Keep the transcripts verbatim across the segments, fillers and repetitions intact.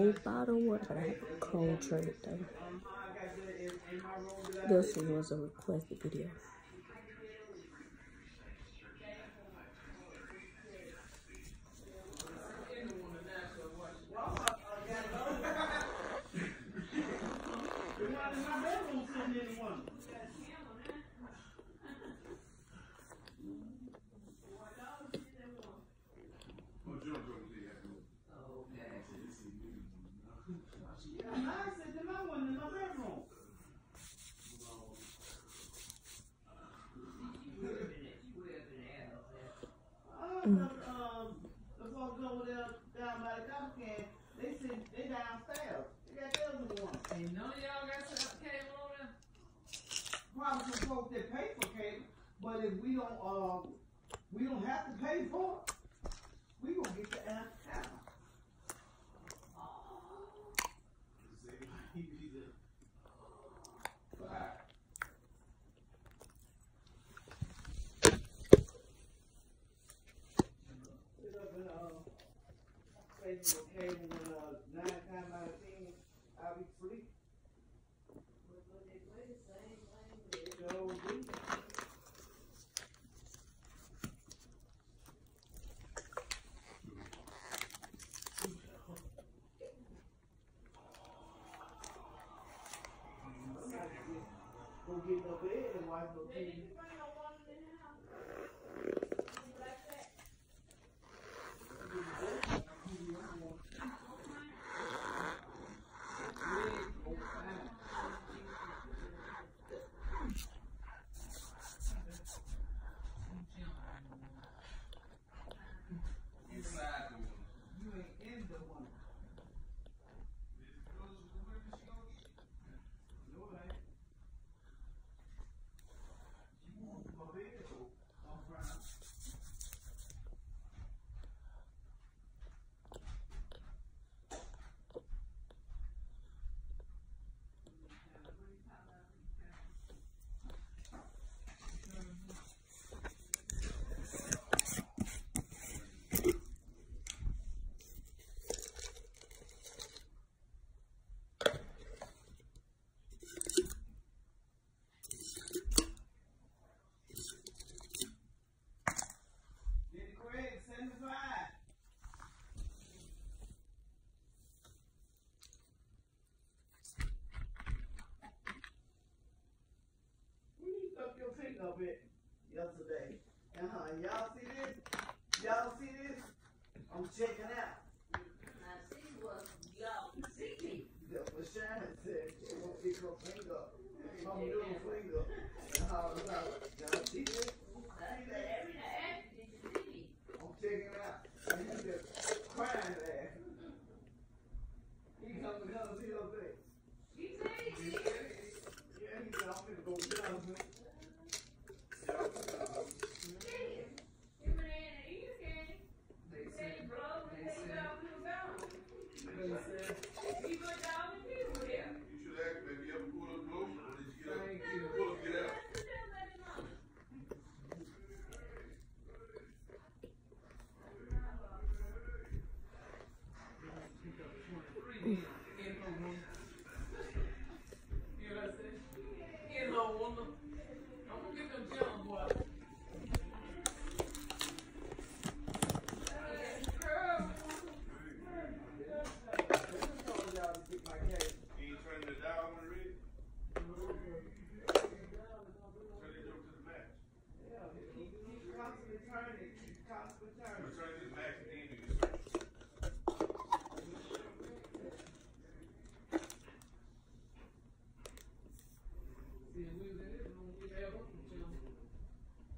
Lemonade bottle water, but I have a cold drink though. This one was a requested video. Mm. Um, the folks over there down by the garbage can, they sit, they downstairs. They got theirs in the one. Ain't none of y'all got some cable over there? Probably some folks that pay for cable, but if we don't, uh, we don't have to pay for it, we gonna get the app out. Cable when uh, nine times out of ten, I'll be free. So do. Go get no bed and watch no T V. Up it yesterday. Uh-huh. Y'all see this? Y'all see this? I'm checking out. I see what y'all see. That's what Shannon said. She won't pick her finger up. I'm doing finger. Uh-huh. Y'all see this? I said every day, did you see me? I'm checking out. And he just crying there. He come to come see her face. You see me? Yeah, he said, I'm going to go down.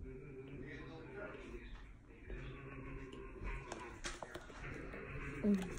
Mm.